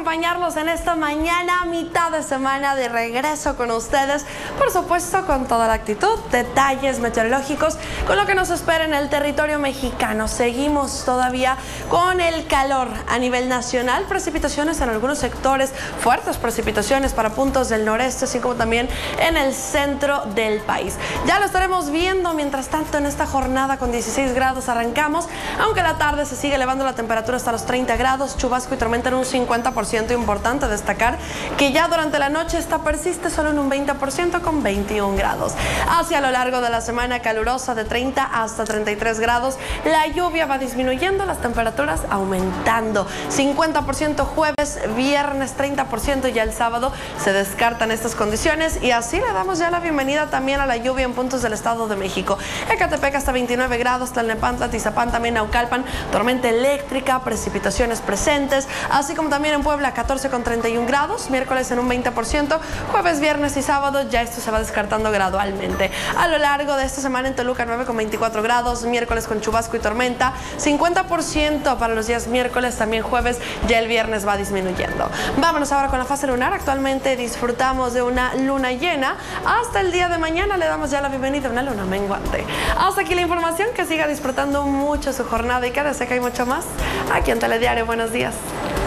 acompañarlos en esta mañana, mitad de semana de regreso con ustedes, por supuesto con toda la actitud, detalles meteorológicos, con lo que nos espera en el territorio mexicano. Seguimos todavía con el calor a nivel nacional, precipitaciones en algunos sectores, fuertes precipitaciones para puntos del noreste, así como también en el centro del país. Ya lo estaremos viendo, mientras tanto en esta jornada con 16 grados arrancamos, aunque la tarde se sigue elevando la temperatura hasta los 30 grados, chubasco y tormenta en un 50%, importante destacar que ya durante la noche esta persiste solo en un 20% con 21 grados. Hacia lo largo de la semana calurosa de 30 hasta 33 grados, la lluvia va disminuyendo, las temperaturas aumentando. 50% jueves, viernes 30%, ya el sábado se descartan estas condiciones y así le damos ya la bienvenida también a la lluvia en puntos del Estado de México. Ecatepec hasta 29 grados, Tlalnepantla, Tizapán, también Naucalpan, tormenta eléctrica, precipitaciones presentes, así como también en Puebla 14 con 31 grados, miércoles en un 20%, jueves, viernes y sábado ya esto se va descartando gradualmente. A lo largo de esta semana en Toluca 9 con 24 grados, miércoles con chubasco y tormenta, 50% para los días miércoles, también jueves, ya el viernes va disminuyendo. Vámonos ahora con la fase lunar. Actualmente disfrutamos de una luna llena, hasta el día de mañana le damos ya la bienvenida a una luna menguante. Hasta aquí la información, que siga disfrutando mucho su jornada y quédese que hay mucho más aquí en Telediario. Buenos días.